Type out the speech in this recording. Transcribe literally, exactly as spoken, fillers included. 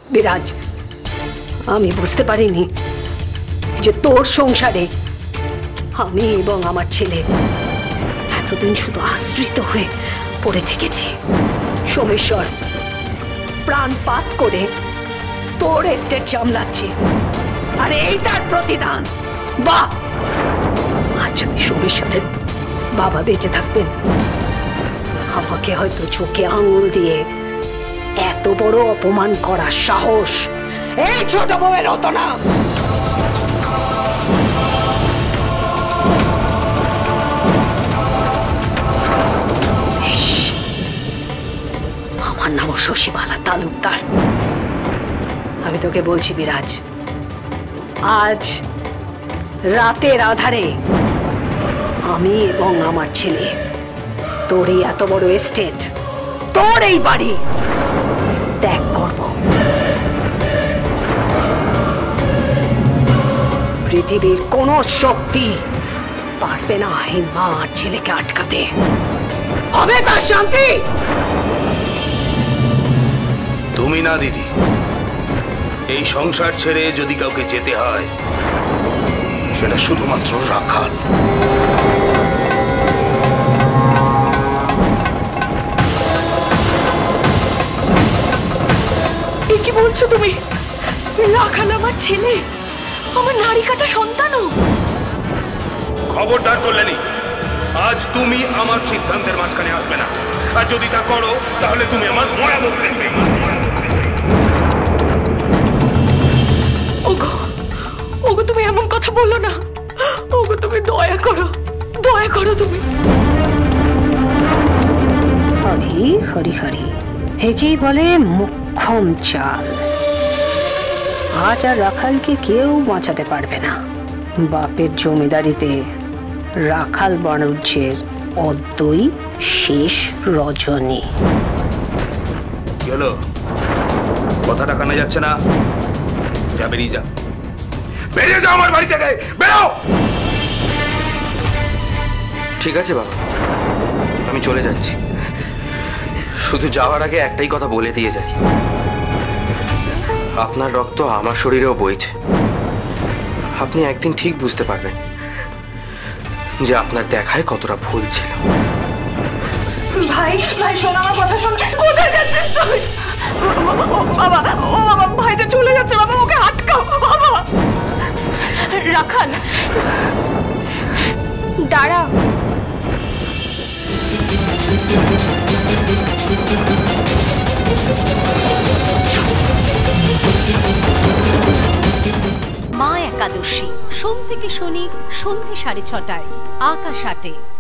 বিরাজ, আমি বুঝতে পারিনি যে তোর সংসারে আমি এবং আমার ছেলে এতদিন শুধু আশ্রিত হয়ে পড়ে থেকেছি। সোমেশ্বর প্রাণপাত করে তোর এস্টেট সামলাচ্ছে, আর এই তার প্রতিদান। বাহ! আজ যদি সোমেশ্বরের বাবা বেঁচে থাকতেন, আমাকে হয়তো চোখে আঙুল দিয়ে এত বড় অপমান করার সাহস এই ছোট বউয়ের হতো না। আমার নাম শশীবালা তালুকদার। আমি তোকে বলছি বিরাজ, আজ রাতের আধারে আমি এবং আমার ছেলে তোর এই এত বড় এস্টেট, তোর এই বাড়ি ত্যাগ করব। পৃথিবীর কোন শক্তি পারবে না এই মা আর ছেলেকে আটকাতে। হবে তার শান্তি। তুমি না দিদি, এই সংসার ছেড়ে যদি কাউকে যেতে হয় সেটা শুধুমাত্র রাখাল। কি বলছো তুমি? রাখাল আমার ছেলে, আমার নারী কাটা সন্তানও। খবরদার করলেনি, আজ তুমি আমার সিদ্ধান্তের মাঝখানে আসবে না, আর যদি তা করো তাহলে তুমি আমার মরা মুখ দেখবে। ওগো, ওগো তুমি এমন কথা বলো না। ওগো তুমি দয়া করো, দয়া করো তুমি। হরি হরি হরি, একেই বলে মুখ্যম চাল। আজ আর রাখালকে কেউ বাঁচাতে পারবে না। বাপের জমিদারিতে রাখাল বাণিজ্যের অদ্বৈ শেষ রজনী। কি হলো? কথাটা কানে যাচ্ছে না? যা, বেরিয়ে যা, বেরিয়ে যাও আমার বাড়ি থেকে, বেরো। ঠিক আছে বাবা, আমি চলে যাচ্ছি। শুধু যাওয়ার আগে একটাই কথা বলে দিয়ে যাই, আপনার রক্ত আমার শরীরেও বইছে। আপনি একদিন ঠিক বুঝতে পারবেন যে আপনার দেখায় কতটা ভুল ছিল। ভাই, ভাই শোন আমার কথা শোন। কোথায় যাচ্ছিস তুই? বাবা, ও বাবা, ভাইটা চলে যাচ্ছে বাবা, ওকে আটকাও বাবা। রাখাল দাঁড়া। মা একাদশী সোম থেকে শনি সন্ধ্যে সাড়ে ছটায় আকাশ আটে।